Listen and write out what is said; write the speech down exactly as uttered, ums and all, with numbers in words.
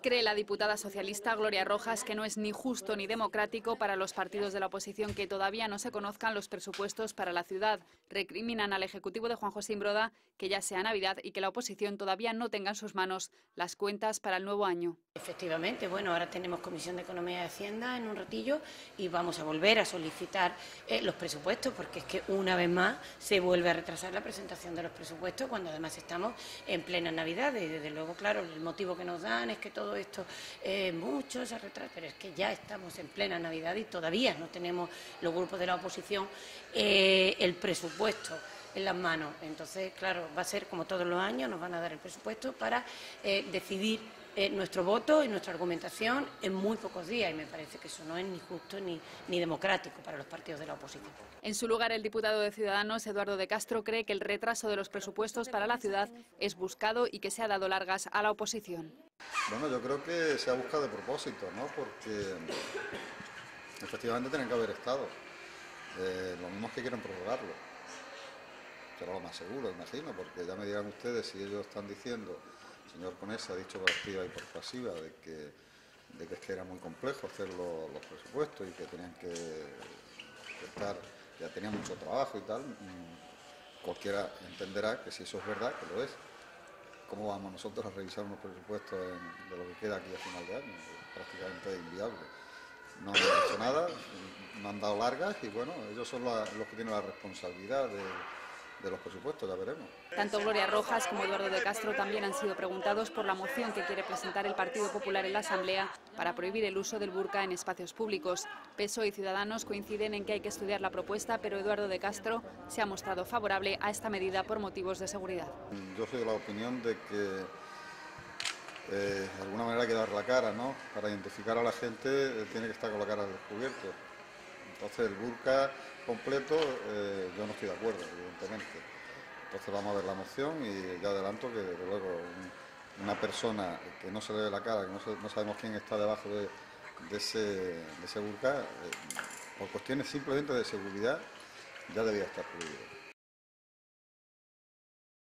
Cree la diputada socialista Gloria Rojas que no es ni justo ni democrático para los partidos de la oposición que todavía no se conozcan los presupuestos para la ciudad. Recriminan al Ejecutivo de Juan José Imbroda que ya sea Navidad y que la oposición todavía no tenga en sus manos las cuentas para el nuevo año. Efectivamente, bueno, ahora tenemos Comisión de Economía y Hacienda en un ratillo y vamos a volver a solicitar eh, los presupuestos, porque es que una vez más se vuelve a retrasar la presentación de los presupuestos cuando además estamos en plena Navidad. Y desde luego, claro, el motivo que nos dan es que todo esto es eh, mucho, se retrasa, pero es que ya estamos en plena Navidad y todavía no tenemos los grupos de la oposición eh, el presupuesto en las manos. Entonces, claro, va a ser como todos los años, nos van a dar el presupuesto para eh, decidir eh, nuestro voto y nuestra argumentación en muy pocos días, y me parece que eso no es ni justo ni, ni democrático para los partidos de la oposición. En su lugar, el diputado de Ciudadanos, Eduardo de Castro, cree que el retraso de los presupuestos para la ciudad es buscado y que se ha dado largas a la oposición. Bueno, yo creo que se ha buscado de propósito, ¿no? Porque efectivamente tienen que haber estado. Eh, lo mismo que quieren prorrogarlo. Será lo más seguro, imagino, porque ya me dirán ustedes si ellos están diciendo, el señor Conesa ha dicho por activa y por pasiva, de que, de que es que era muy complejo hacer los, los presupuestos y que tenían que, que estar, ya tenían mucho trabajo y tal. Cualquiera entenderá que si eso es verdad, que lo es. ¿Cómo vamos nosotros a revisar unos presupuestos en, de lo que queda aquí a final de año? Es prácticamente inviable. No han hecho nada, no han dado largas y bueno, ellos son la, los que tienen la responsabilidad de, de los presupuestos, ya veremos. Tanto Gloria Rojas como Eduardo de Castro también han sido preguntados por la moción que quiere presentar el Partido Popular en la Asamblea para prohibir el uso del burka en espacios públicos. P S O E y Ciudadanos coinciden en que hay que estudiar la propuesta, pero Eduardo de Castro se ha mostrado favorable a esta medida por motivos de seguridad. Yo soy de la opinión de que eh, de alguna manera hay que dar la cara, ¿no? Para identificar a la gente eh, tiene que estar con la cara al descubierto. Entonces el burka completo eh, yo no estoy de acuerdo, evidentemente. Entonces vamos a ver la moción y ya adelanto que desde luego un, una persona que no se le ve la cara, que no, se, no sabemos quién está debajo de, de, ese, de ese burka, eh, por cuestiones simplemente de seguridad ya debía estar prohibido.